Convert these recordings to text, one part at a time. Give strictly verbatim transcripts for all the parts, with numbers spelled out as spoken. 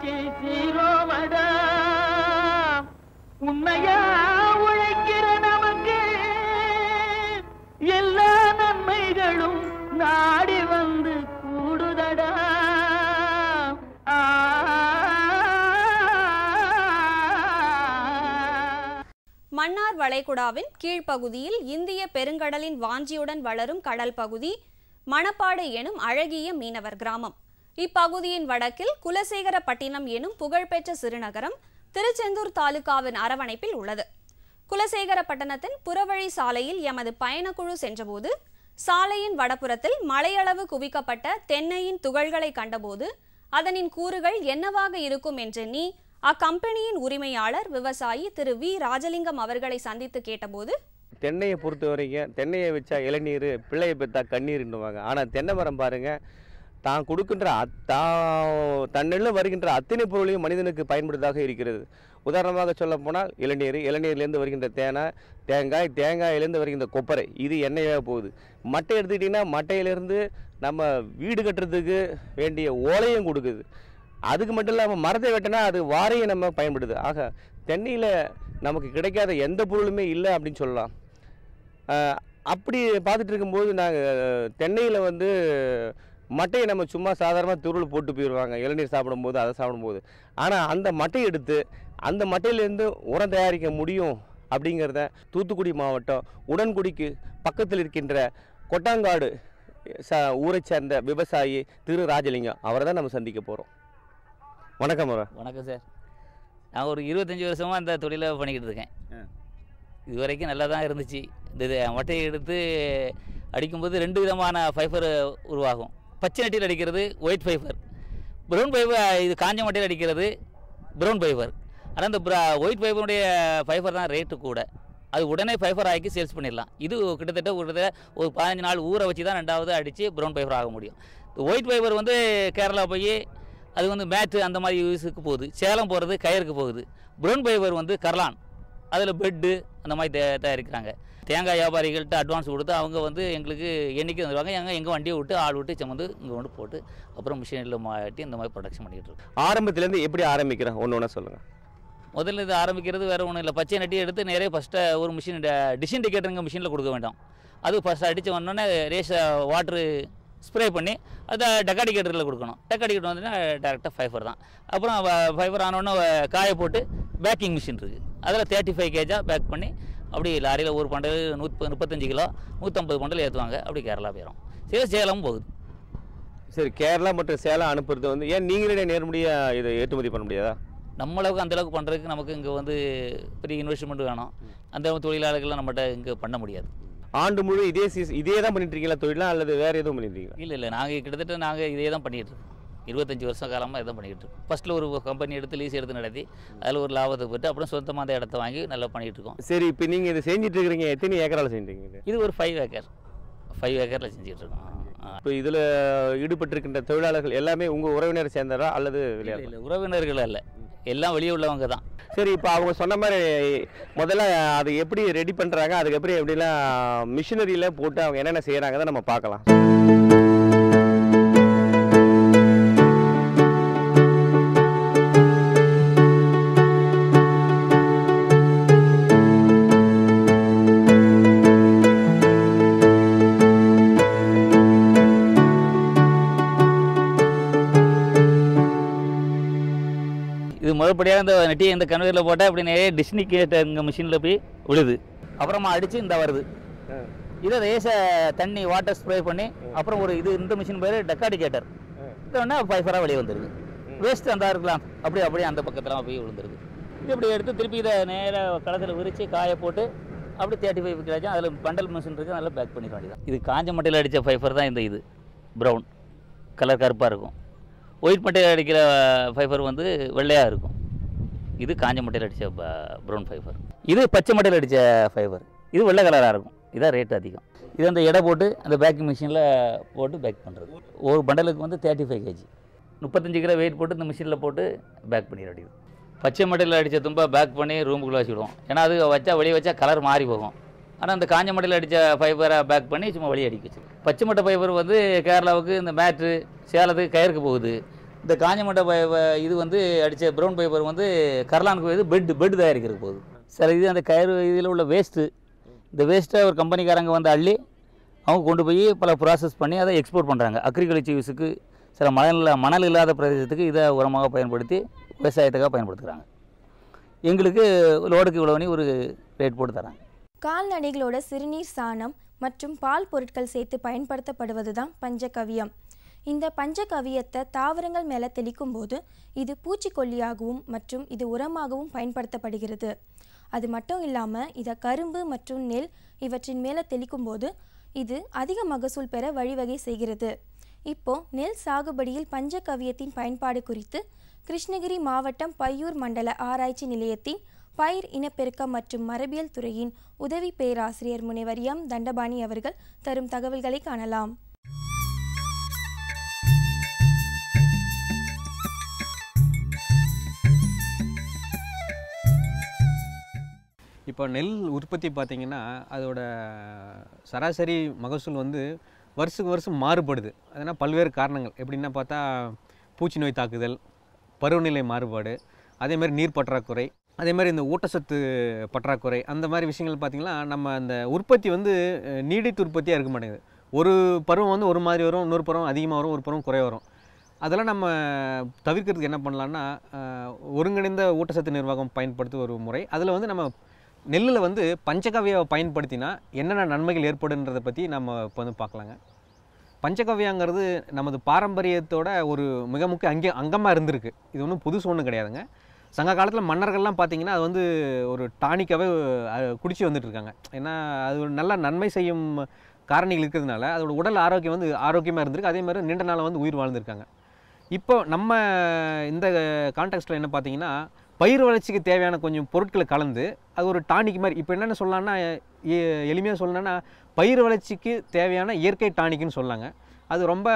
வாழ்க்கை சீரோமடா உண்மையா உழைக்கிற நமக்கு எல்லா நன்மைகளும் நாடி வந்து கூடுதடா. மன்னார் வளைகுடாவின் கீழ்ப்பகுதியில் இந்திய பெருங்கடலின் வாஞ்சியுடன் வளரும் கடல் பகுதி மணப்பாடு எனும் அழகிய மீனவர் கிராமம். இப்பகுதியின் வடக்கில் குலசேகரப்பட்டினம் எனும் புகழ்பெற்ற சிறுநகரம் திருச்செந்தூர் தாலுகாவின் அரவணைப்பில் உள்ளது. குலசேகரப்பட்டணத்தின் புறவழி சாலையில் எமது பயணக்குழு சென்றபோது சாலையின் வடபுறத்தில் மலையளவு குவிக்கப்பட்ட தென்னையின் துகள்களை கண்டபோது அதனின் கூறுகள் என்னவாக இருக்கும் என்றெண்ணி அக்கம்பெனியின் உரிமையாளர் விவசாயி திரு வி ராஜலிங்கம் அவர்களை சந்தித்து கேட்டபோது, தென்னையை பொறுத்த வரைக்கும் தென்னையை வச்சா இளநீர், பிள்ளையை பெற்றா கண்ணீர்ன்னுவாங்க. ஆனால் தென்னை மரம் பாருங்க, தான் கொடுக்கின்ற அத்தா தன்னில் வருகின்ற அத்தனை பொருளையும் மனிதனுக்கு பயன்படுவதாக இருக்கிறது. உதாரணமாக சொல்ல போனால் இளநீர், இளநீர்லேருந்து வருகின்ற தேனாய், தேங்காய், தேங்காயிலேருந்து வருகின்ற கொப்பரை, இது எண்ணெயாக போகுது. மட்டை எடுத்துக்கிட்டிங்கன்னா மட்டையிலேருந்து நம்ம வீடு கட்டுறதுக்கு வேண்டிய ஓலையும் கொடுக்குது. அதுக்கு மட்டும் இல்லாமல் மரத்தை வெட்டினா அது வாரையும் நம்ம பயன்படுது. ஆக தென்னையில் நமக்கு கிடைக்காத எந்த பொருளுமே இல்லை அப்படின்னு சொல்லலாம். அப்படி பார்த்துட்டு இருக்கும்போது நாங்கள் தென்னையில் வந்து மட்டையை நம்ம சும்மா சாதாரணமாக துருள் போட்டு போயிடுவாங்க இளநீர் சாப்பிடும்போது, அதை சாப்பிடும்போது. ஆனால் அந்த மட்டையை எடுத்து அந்த மட்டையிலேருந்து உரம் தயாரிக்க முடியும் அப்படிங்கிறத தூத்துக்குடி மாவட்டம் உடன்குடிக்கு பக்கத்தில் இருக்கின்ற கொட்டாங்காடு ச ஊரை சேர்ந்த விவசாயி திரு ராஜலிங்கம் அவரை தான் நம்ம சந்திக்க போகிறோம். வணக்கம் அவரா. வணக்கம் சார். நான் ஒரு இருபத்தஞ்சி வருஷமாக இந்த தொழிலை பண்ணிக்கிட்டு இருக்கேன். இது வரைக்கும் நல்லா தான் இருந்துச்சு. இந்த மட்டையை எடுத்து அடிக்கும்போது ரெண்டு விதமான ஃபைபர் உருவாகும். பச்சை நட்டியில் அடிக்கிறது ஒயிட் ஃபைபர், ப்ரௌன் ஃபைபர். இது காஞ்ச மட்டையில் அடிக்கிறது ப்ரௌன் ஃபைபர். ஆனால் இந்த ஒயிட் ஃபைபருடைய ஃபைபர் தான் ரேட்டு கூட. அது உடனே ஃபைபர் ஆக்கி சேல்ஸ் பண்ணிடலாம். இது கிட்டத்தட்ட கிட்டத்தட்ட ஒரு பதினஞ்சு நாள் ஊற வச்சு தான் ரெண்டாவது அடித்து ப்ரௌன் ஃபைபர் ஆக முடியும். ஒயிட் ஃபைபர் வந்து கேரளா போய் அது வந்து மேட்டு அந்த மாதிரி யூஸுக்கு போகுது. சேலம் போகிறது கயருக்கு போகுது. ப்ரௌன் ஃபைபர் வந்து கர்லான், அதில் பெட்டு அந்த மாதிரி தே தயாரிக்கிறாங்க. தேங்காய் வியாபாரிகள்கிட்ட அட்வான்ஸ் கொடுத்து அவங்க வந்து எங்களுக்கு என்றைக்கு வந்துடுவாங்க. எங்கள் எங்கள் வண்டியை விட்டு ஆள் விட்டு சுமந்து இங்கே கொண்டு போட்டு அப்புறம் மிஷினில் மாட்டி இந்த மாதிரி ப்ரொடக்ஷன் பண்ணிகிட்டு இருக்கோம். ஆரம்பத்துலேருந்து எப்படி ஆரம்பிக்கிறேன் ஒன்று ஒன்றா சொல்லுங்கள். முதல்ல இது ஆரம்பிக்கிறது வேறு ஒன்றும் இல்லை. பச்சை நட்டி எடுத்து நிறைய ஃபஸ்ட்டு ஒரு மிஷின் டிஸ்இண்டிகேட்டருங்க மிஷினில் கொடுக்க வேண்டாம். அது ஃபஸ்ட்டு அடித்து வந்தோடனே ரேஷ வாட்ரு ஸ்ப்ரே பண்ணி அதை டெக்காடிகேட்டரில் கொடுக்கணும். டெக்காடிகேட்டர் வந்துன்னா டேரெக்டாக ஃபைபர் தான். அப்புறம் ஃபைபர் ஆனோடனே காய போட்டு பேக்கிங் மிஷின் இருக்குது. அதில் தேர்ட்டி ஃபைவ் கேஜாக பேக் பண்ணி அப்படி லாரியில் ஒரு பண்டல் நூற்றி முப்பத்தஞ்சு கிலோ நூற்றம்பது பண்டல் ஏற்றுவாங்க. அப்படி கேரளா போயிடும். சரி, சேலம் போகுது. சரி, கேரளா மற்றும் சேலம் அனுப்புறது வந்து ஏன் நீங்களே நேர்முடியாக இதை ஏற்றுமதி பண்ண முடியாதா? நம்மளவுக்கு அந்தளவுக்கு பண்ணுறதுக்கு நமக்கு இங்கே வந்து பெரிய இன்வெஸ்ட்மெண்ட் வேணும். அந்த தொழிலாளர்கள்லாம் நம்மகிட்ட இங்கே பண்ண முடியாது. ஆண்டு முழு இதே சீஸ் இதே தான் பண்ணிட்டு இருக்கீங்களா தொழிலாம், அல்லது வேறு எதுவும் பண்ணிட்டுருக்கீங்களா? இல்லை இல்லை, நாங்கள் கிட்டத்தட்ட நாங்கள் இதே தான் பண்ணிகிட்டு இருக்கோம். இருபத்தஞ்சி வருஷம் காலமாக இதான் பண்ணிகிட்டு இருக்கோம். ஃபஸ்ட்டில் ஒரு கம்பெனி எடுத்து லீஸ் எடுத்து நடத்தி அதில் ஒரு லாபத்தை போட்டு அப்புறம் சொந்தமாக அந்த இடத்த வாங்கி நல்லா பண்ணிகிட்டு இருக்கோம். சரி, இப்போ நீங்கள் இதை செஞ்சுட்டு இருக்கிறீங்க, எத்தனை ஏக்கரால் செஞ்சுருக்கீங்க? இது ஒரு ஃபைவ் ஏக்கர் ஃபைவ் ஏக்கரில் செஞ்சுட்டு இருக்கோம். இப்போ இதில் ஈடுபட்டிருக்கின்ற தொழிலாளர்கள் எல்லாமே உங்கள் உறவினரை சேர்ந்தாரா அல்லது விளையாடு? இல்லை, உறவினர்கள் அல்ல, எல்லாம் வெளியே உள்ளவங்க தான். சரி, இப்போ அவங்க சொன்ன மாதிரி முதல்ல அதை எப்படி ரெடி பண்ணுறாங்க, அதுக்கப்புறம் எப்படிலாம் மிஷினரியில் போட்டு அவங்க என்னென்ன செய்கிறாங்க தான் நம்ம பார்க்கலாம். இது முதற்படியாக இந்த நெட்டியை இந்த கன்வேரில் போட்டால் அப்படி நிறைய டிஸ்னிகேட்டர் இங்கே மிஷினில் போய் விழுது. அப்புறமா அடித்து இந்த வருது. இதை ரேச தண்ணி வாட்டர் ஸ்ப்ரே பண்ணி அப்புறம் ஒரு இது இந்த மிஷின் பேர் டெக்காடிகேட்டர். இது ஒன்றா ஃபைபராக வெளியே வந்துடுது. வேஸ்ட்டு அந்த இருக்கலாம் அப்படி அப்படியே அந்த பக்கத்தில் போய் விழுந்துருது. இது இப்படி எடுத்து திருப்பி இதை நேராக களத்தில் விரித்து காய போட்டு அப்படி தேர்ட்டி ஃபைவ் கிலோச்சும் அதில் பண்டல் மிஷின் இருக்குது, நல்லா பேக் பண்ணிட வேண்டியதான். இது காஞ்ச மட்டையில் அடித்த ஃபைபர் தான் இந்த இது ப்ரௌன் கலர் கருப்பாக இருக்கும். ஒயிட் மட்டையில் அடிக்கிற ஃபைபர் வந்து வெள்ளையாக இருக்கும். இது காஞ்ச மட்டையில் அடித்த ப்ரௌன் ஃபைபர். இது பச்சை மட்டையில் அடித்த ஃபைபர். இது வெள்ளை கலராக இருக்கும். இதான் ரேட் அதிகம். இது அந்த எடை போட்டு அந்த பேக்கிங் மிஷினில் போட்டு பேக் பண்ணுறது. ஒரு பண்டலுக்கு வந்து தேர்ட்டி ஃபைவ் கேஜி முப்பத்தஞ்சு கிலோ வெயிட் போட்டு இந்த மிஷினில் போட்டு பேக் பண்ணிட வேண்டியது. பச்சை மட்டையில் அடித்த தும்பை பேக் பண்ணி ரூமுக்குள்ளே வச்சுடுவோம். ஏன்னா அது வச்சா வெளியே வச்சா கலர் மாறி போகும். ஆனால் அந்த காஞ்ச மட்டையில் அடித்த ஃபைபரை பேக் பண்ணி சும்மா வெளியே அடிக்க வச்சு. பச்சை மட்டை ஃபைபர் வந்து கேரளாவுக்கு இந்த மேட்ரு சேலத்துக்கு கயருக்கு போகுது. இந்த காஞ்ச மட்டை இது வந்து அடித்த ப்ரௌன் பேப்பர் வந்து கரலானுக்கு இது பெட் பெட் தயாரிக்கிறது போகுது. சில இது அந்த கயிறு இதில் உள்ள வேஸ்ட்டு, இந்த வேஸ்ட்டை ஒரு கம்பெனிக்காரங்க வந்து அள்ளி அவங்க கொண்டு போய் பல ப்ராசஸ் பண்ணி அதை எக்ஸ்போர்ட் பண்ணுறாங்க. அக்ரிகல்ச்சர் யூஸுக்கு சில மணல் மணல் இல்லாத பிரதேசத்துக்கு இதை உரமாக பயன்படுத்தி விவசாயத்துக்காக பயன்படுத்துகிறாங்க. எங்களுக்கு லோடுக்கு இவ்வளோனி ஒரு ரேட் போட்டு தராங்க. கால்நடைகளோட சிறுநீர், சாணம் மற்றும் பால் பொருட்கள் சேர்த்து பயன்படுத்தப்படுவது தான் பஞ்சகவ்யம். இந்த பஞ்சகவ்யத்தை தாவரங்கள் மேலே தெளிக்கும் போது இது பூச்சிக்கொல்லியாகவும் மற்றும் இது உரமாகவும் பயன்படுத்தப்படுகிறது. அது மட்டும் இல்லாமல் இதை கரும்பு மற்றும் நெல் இவற்றின் மேலே தெளிக்கும் போது இது அதிக மகசூல் பெற வழிவகை செய்கிறது. இப்போ நெல் சாகுபடியில் பஞ்சகவ்யத்தின் பயன்பாடு குறித்து கிருஷ்ணகிரி மாவட்டம் பையூர் மண்டல ஆராய்ச்சி நிலையத்தின் பயிர் இனப்பெருக்கம் மற்றும் மரபியல் துறையின் உதவி பேராசிரியர் முனைவர் எம் தண்டபாணி அவர்கள் தரும் தகவல்களை காணலாம். இப்போ நெல் உற்பத்தி பார்த்திங்கன்னா அதோட சராசரி மகசூல் வந்து வருஷத்துக்கு வருஷம் மாறுபடுது. அதனால் பல்வேறு காரணங்கள் எப்படின்னா பார்த்தா பூச்சி நோய் தாக்குதல், பருவநிலை மாறுபாடு, அதேமாதிரி நீர் பற்றாக்குறை, அதேமாதிரி இந்த ஊட்டச்சத்து பற்றாக்குறை, அந்த மாதிரி விஷயங்கள் பார்த்திங்கன்னா நம்ம அந்த உற்பத்தி வந்து நீடித்து உற்பத்தியாக இருக்க மாட்டேங்குது. ஒரு பருவம் வந்து ஒரு மாதிரி வரும், இன்னொரு பருவம் அதிகமாக வரும், ஒரு பருவம் குறைய வரும். அதெல்லாம் நம்ம தவிர்க்கிறதுக்கு என்ன பண்ணலான்னா ஒருங்கிணைந்த ஊட்டச்சத்து நிர்வாகம் பயன்படுத்த ஒரு முறை. அதில் வந்து நம்ம நெல்லில் வந்து பஞ்சகவ்யாவை பயன்படுத்தினா என்னென்ன நன்மைகள் ஏற்படுன்றதை பற்றி நம்ம இப்போ வந்து பார்க்கலாங்க. பஞ்சகவ்யாங்கிறது நமது பாரம்பரியத்தோட ஒரு மிக முக்கிய அங்கே அங்கமாக இருந்திருக்கு. இது ஒன்றும் புதுசு ஒன்றும் கிடையாதுங்க. சங்க காலத்தில் மன்னர்கள்லாம் பார்த்திங்கன்னா அது வந்து ஒரு டானிக்காகவே குடிச்சு வந்துட்டுருக்காங்க. ஏன்னா அது ஒரு நல்ல நன்மை செய்யும் காரணிகள் இருக்கிறதுனால அதோட உடல் ஆரோக்கியம் வந்து ஆரோக்கியமாக இருந்திருக்கு. அதே மாதிரி நீண்ட நாள் வந்து உயிர் வாழ்ந்துருக்காங்க. இப்போ நம்ம இந்த கான்டெக்ஸ்ட்டில் என்ன பார்த்திங்கன்னா பயிர் வளர்ச்சிக்கு தேவையான கொஞ்சம் பொருட்களை கலந்து அது ஒரு டானிக் மாதிரி. இப்போ என்னென்ன சொல்லலாம்னா எளிமையாக சொல்லணும்னா பயிர் வளர்ச்சிக்கு தேவையான இயற்கை டானிக்னு சொல்லாங்க. அது ரொம்ப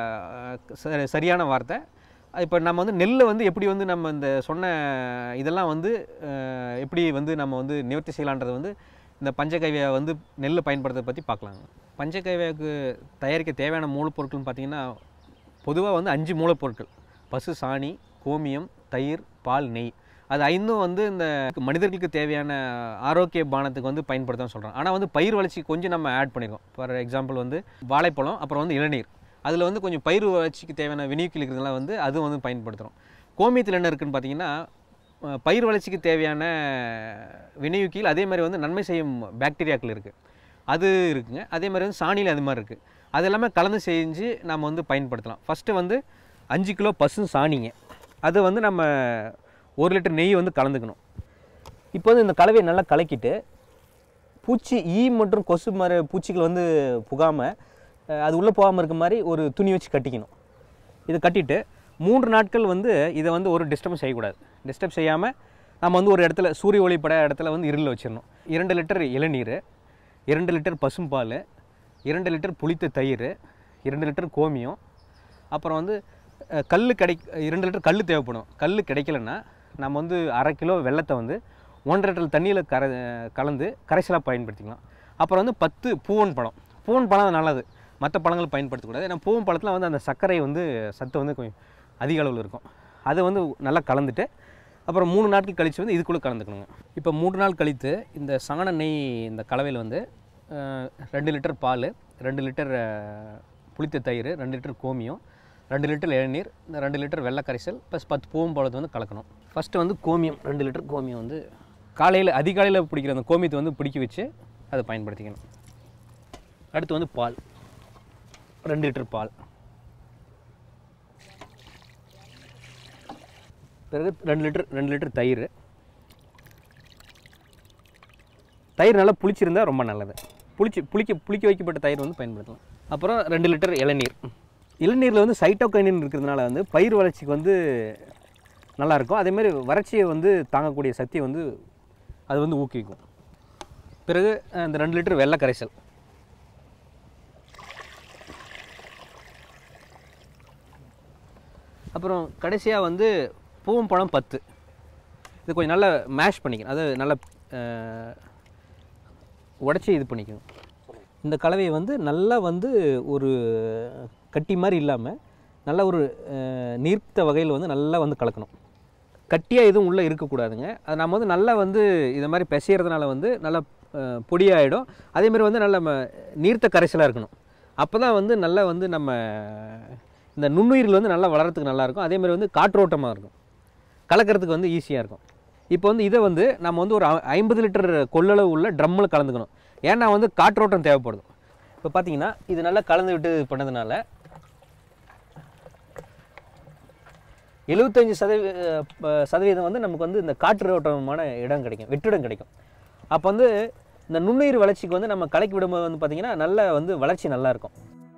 சரியான வார்த்தை. இப்போ நம்ம வந்து நெல்லை வந்து எப்படி வந்து நம்ம இந்த சொன்ன இதெல்லாம் வந்து எப்படி வந்து நம்ம வந்து நிவர்த்தி செய்யலான்றது வந்து இந்த பஞ்சகவ்யா வந்து நெல்லை பயன்படுத்துறதை பற்றி பார்க்கலாங்க. பஞ்சகவ்யாவுக்கு தயாரிக்க தேவையான மூலப்பொருட்கள்னு பார்த்திங்கன்னா பொதுவாக வந்து அஞ்சு மூலப்பொருட்கள்: பசு சாணி, கோமியம், தயிர், பால், நெய். அது ஐந்தும் வந்து இந்த மனிதர்களுக்கு தேவையான ஆரோக்கிய பானத்துக்கு வந்து பயன்படுத்தணும்னு சொல்கிறோம். ஆனால் வந்து பயிர் வளர்ச்சிக்கு கொஞ்சம் நம்ம ஆட் பண்ணியிருக்கோம். ஃபார் எக்ஸாம்பிள் வந்து வாழைப்பழம், அப்புறம் வந்து இளநீர். அதில் வந்து கொஞ்சம் பயிர் வளர்ச்சிக்கு தேவையான வினியூக்கில் இருக்கிறதுலாம் வந்து அதுவும் வந்து பயன்படுத்துகிறோம். கோமியத்தில் என்ன இருக்குதுன்னு பார்த்தீங்கன்னா பயிர் வளர்ச்சிக்கு தேவையான வினையூக்கியில் அதே மாதிரி வந்து நன்மை செய்யும் பாக்டீரியாக்கள் இருக்குது, அது இருக்குங்க. அதே மாதிரி வந்து சாணியில் அது மாதிரி இருக்குது. அது எல்லாமே கலந்து செஞ்சு நம்ம வந்து பயன்படுத்தலாம். ஃபஸ்ட்டு வந்து அஞ்சு கிலோ பசு சாணிங்க, அது வந்து நம்ம ஒரு லிட்டர் நெய் வந்து கலந்துக்கணும். இப்போ வந்து இந்த கலவையை நல்லா கலக்கிட்டு பூச்சி ஈ மற்றும் கொசு மாதிரி பூச்சிகள் வந்து புகாமல் அது உள்ளே போகாமல் இருக்க மாதிரி ஒரு துணி வச்சு கட்டிக்கணும். இதை கட்டிட்டு மூன்று நாட்கள் வந்து இதை வந்து ஒரு டிஸ்டர்ப் செய்யக்கூடாது. டிஸ்டர்ப் செய்யாமல் நம்ம வந்து ஒரு இடத்துல சூரிய ஒளிப்பட இடத்துல வந்து இருளில் வச்சிடணும். இரண்டு லிட்டர் இளநீர், இரண்டு லிட்டர் பசும்பால், இரண்டு லிட்டர் புளித்த தயிர், இரண்டு லிட்டர் கோமியம், அப்புறம் வந்து கல் கிடை இரண்டு லிட்டர் கல் தேவைப்படும். கல் கிடைக்கலன்னா நம்ம வந்து அரை கிலோ வெள்ளத்தை வந்து ஒன்றரை லிட்டர் தண்ணியில் கர கலந்து கரைசலாக பயன்படுத்திக்கலாம். அப்புறம் வந்து பத்து பூவன் பழம். பூவன் பழம் நல்லது, மற்ற பழங்கள் பயன்படுத்தக்கூடாது. ஏன்னா பூவன் பழத்தில் வந்து அந்த சர்க்கரை வந்து சத்து வந்து கொஞ்சம் அதிக அளவில் இருக்கும். அதை வந்து நல்லா கலந்துட்டு அப்புறம் மூணு நாட்கள் கழித்து வந்து இதுக்குள்ளே கலந்துக்கணுங்க. இப்போ மூன்று நாள் கழித்து இந்த சாண நெய் இந்த கலவையில் வந்து ரெண்டு லிட்டர் பால், ரெண்டு லிட்டர் புளித்த தயிர், ரெண்டு லிட்டர் கோமியம், ரெண்டு லிட்டர் இளநீர், இந்த ரெண்டு லிட்டர் வெள்ளை கரைசல் ப்ளஸ் பத்து பூவும் பழத்தை வந்து கலக்கணும். ஃபஸ்ட்டு வந்து கோமியம், ரெண்டு லிட்டர் கோமியம் வந்து காலையில் அதிகாலையில் பிடிக்கிற அந்த கோமியத்தை வந்து பிடிக்க வச்சு அதை பயன்படுத்திக்கணும். அடுத்து வந்து பால், ரெண்டு லிட்டர் பால், பிறகு ரெண்டு லிட்டர் ரெண்டு லிட்டர் தயிர். தயிர் நல்லா புளிச்சிருந்தால் ரொம்ப நல்லது. புளிச்சு புளிக்க புளிக்க வைக்கப்பட்ட தயிர் வந்து பயன்படுத்தலாம். அப்புறம் ரெண்டு லிட்டர் இளநீர். இளநீரில் வந்து சைட்டோகைனின் இருக்கிறதுனால வந்து பயிர் வளர்ச்சிக்கு வந்து நல்லாயிருக்கும். அதேமாதிரி வறட்சியை வந்து தாங்கக்கூடிய சக்தியை வந்து அது வந்து ஊக்குவிக்கும். பிறகு இந்த ரெண்டு லிட்டர் வெள்ளை கரைசல், அப்புறம் கடைசியாக வந்து பூவம் பழம் பத்து. இது கொஞ்சம் நல்லா மேஷ் பண்ணிக்கணும், அது நல்லா உடச்சி இது பண்ணிக்கணும். இந்த கலவையை வந்து நல்லா வந்து ஒரு கட்டி மாதிரி இல்லாமல் நல்ல ஒரு நீர்த்த வகையில் வந்து நல்லா வந்து கலக்கணும். கட்டியாக எதுவும் உள்ளே இருக்கக்கூடாதுங்க. அது நம்ம வந்து நல்லா வந்து இதை மாதிரி பிசைகிறதுனால வந்து நல்லா பொடியாகிடும். அதேமாதிரி வந்து நல்ல நீர்த்த கரைசலாக இருக்கணும். அப்போ தான் வந்து நல்லா வந்து நம்ம இந்த நுண்ணுயிர்கள் வந்து நல்லா வளர்கிறதுக்கு நல்லாயிருக்கும். அதேமாதிரி வந்து காற்றோட்டமாக இருக்கும், கலக்கிறதுக்கு வந்து ஈஸியாக இருக்கும். இப்போ வந்து இதை வந்து நம்ம வந்து ஒரு ஐம்பது லிட்டர் கொள்ளளவு உள்ள ட்ரம்மில் கலந்துக்கணும். ஏன்னா வந்து காற்றோட்டம் தேவைப்படுது. இப்போ பார்த்தீங்கன்னா இது நல்லா கலந்து விட்டு பண்ணதுனால எழுபத்தஞ்சி சதவீ சதவீதம் வந்து நமக்கு வந்து இந்த காற்றோட்டமான இடம் கிடைக்கும், வெற்றிடம் கிடைக்கும். அப்போ வந்து இந்த நுண்ணுயிர் வளர்ச்சிக்கு வந்து நம்ம கலக்கி விடும்போது வந்து பார்த்திங்கன்னா நல்ல வந்து வளர்ச்சி நல்லாயிருக்கும்.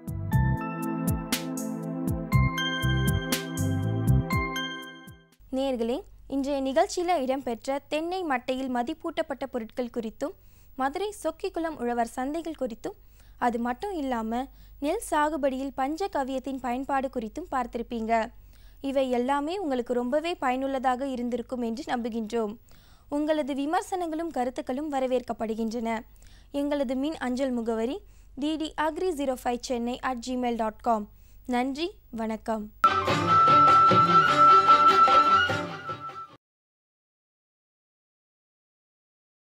நேயர்களே, இன்றைய நிகழ்ச்சியில் இடம்பெற்ற தென்னை மட்டையில் மதிப்பூட்டப்பட்ட பொருட்கள் குறித்தும் மதுரை சொக்கிக்குளம் உழவர் சந்தைகள் குறித்தும் அது மட்டும் இல்லாமல் நெல் சாகுபடியில் பஞ்சகவியத்தின் பயன்பாடு குறித்தும் பார்த்திருப்பீங்க. இவை எல்லாமே உங்களுக்கு ரொம்பவே பயனுள்ளதாக இருந்திருக்கும் என்று நம்புகின்றோம். உங்களது விமர்சனங்களும் கருத்துக்களும் வரவேற்கப்படுகின்றன. எங்களது மின் அஞ்சல் முகவரி TD agri zero five Chennai at Gmail dot com. நன்றி, வணக்கம்.